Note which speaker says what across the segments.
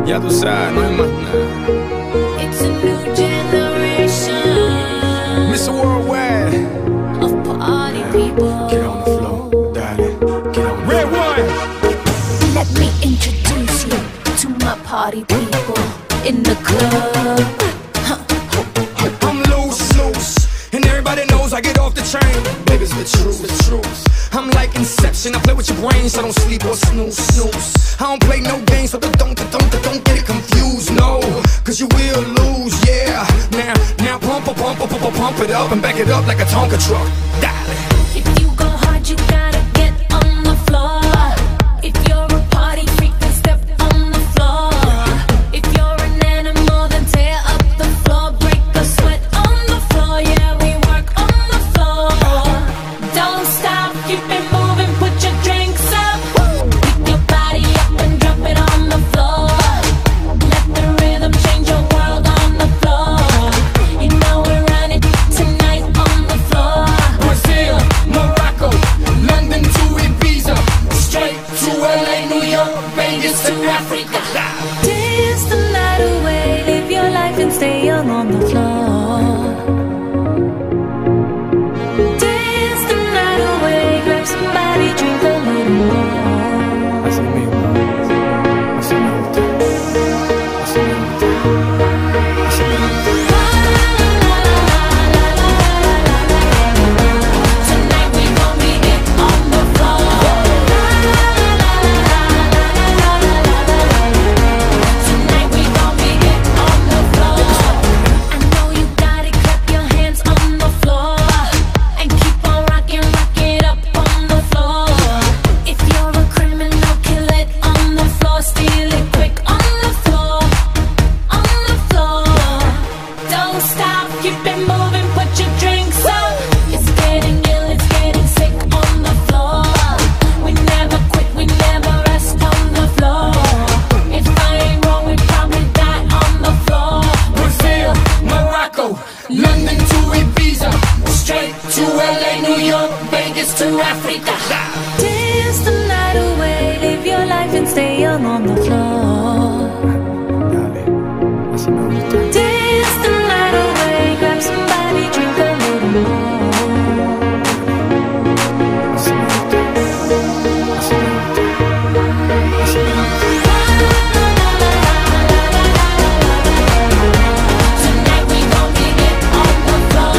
Speaker 1: Ya tú sabes, no hay más nada.
Speaker 2: It's a new generation,
Speaker 1: Mr. Worldwide,
Speaker 2: of party people.
Speaker 1: get on the floor, darling, get on the Red one.
Speaker 2: Let me introduce you to my party people in the club.
Speaker 1: I'm loose, and everybody knows I get off the train. Baby, it's the truth. I'm like Inception, I play with your brain, so don't sleep or snooze. I don't play no games, so don't get it confused, no, cause you will lose, yeah. Now pump it up and back it up like a Tonka truck, darling.
Speaker 2: If you go hard, you gotta get on the floor. If you're a party freak, then step on the floor. If you're an animal, then tear up the floor. Break the sweat on the floor, yeah, we work on the floor. Don't stop, keep it moving, put your drinks up. Pick your body up and drop it on the floor. Let the rhythm change your world on the floor. You know we're running tonight on the floor.
Speaker 1: Brazil, Morocco, London to Ibiza, straight to LA, New York, Vegas to Africa.
Speaker 2: Dance the night away, live your life and stay young on the floor. Dance the night away, grab somebody, drink a little more.
Speaker 1: Así mismo, así me gusta, así me gusta, así me gusta.
Speaker 2: Tonight we gon' be it on the floor. Tonight we gon' be it on the floor. I know you got it, clap your hands on the floor and keep on rocking, rock it up on the floor. If you're a criminal, kill it on the floor, steal it quick on the floor, on the floor. Don't stop, keep it moving, put your drinks up. It's getting ill, it's getting sick on the floor. We never quit, we never rest on the floor. If I ain't wrong, we probably die on the floor.
Speaker 1: Brazil, Morocco, London to Ibiza, straight to LA, New York, Vegas to Africa.
Speaker 2: Dance the night away, live your life and stay young on the floor.
Speaker 1: Dale, así me gusta.
Speaker 2: Dance the night away, grab somebody, drink a little more.
Speaker 1: Así me gusta, así me gusta, así me gusta.
Speaker 2: Tonight we gon' be it on the floor.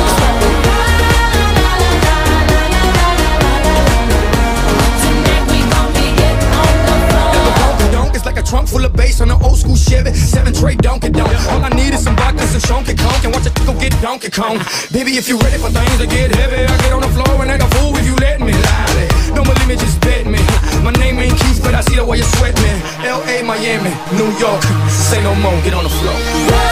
Speaker 2: Tonight we gon' be it on the floor.
Speaker 1: Donk is like a trunk full of bass on an old school Chevy 7-tray Donkey Donk. All I need is some vodka, some Chunky Conk, and watch it go get Donkey Kong. Baby, if you ready for things to get heavy, I get on the floor and act a fool if you let me. Lie. Don't believe me, just bet me. My name ain't Keith, but I see the way you sweat me. L.A., Miami, New York, say no more, get on the floor.